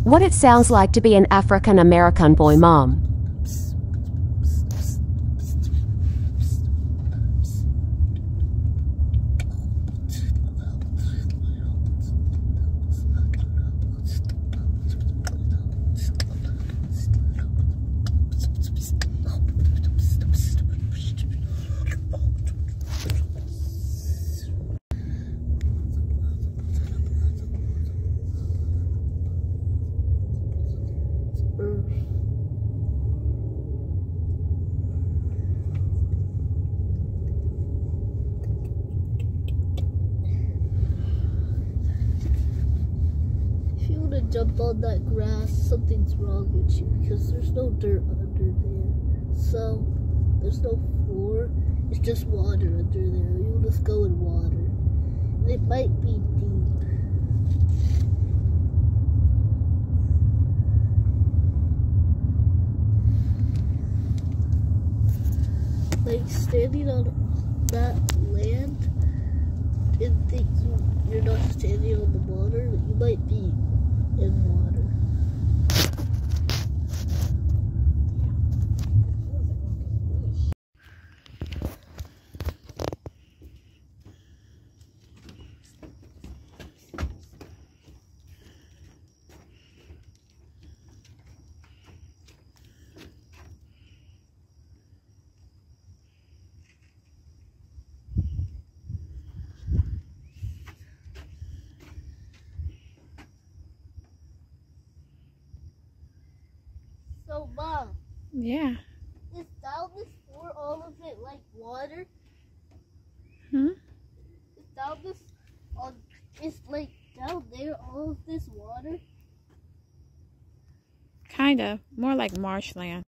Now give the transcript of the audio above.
What it sounds like to be an African American boy mom. If you want to jump on that grass, something's wrong with you because there's no dirt under there. So, there's no floor. It's just water under there. You just go in water. And it might be deep. Like standing on that land and think you're not standing on the water, you might be in water. So, Mom. Yeah. Is down this floor all of it like water? Hmm? Is down this is like down there all of this water? Kind of. More like marshland.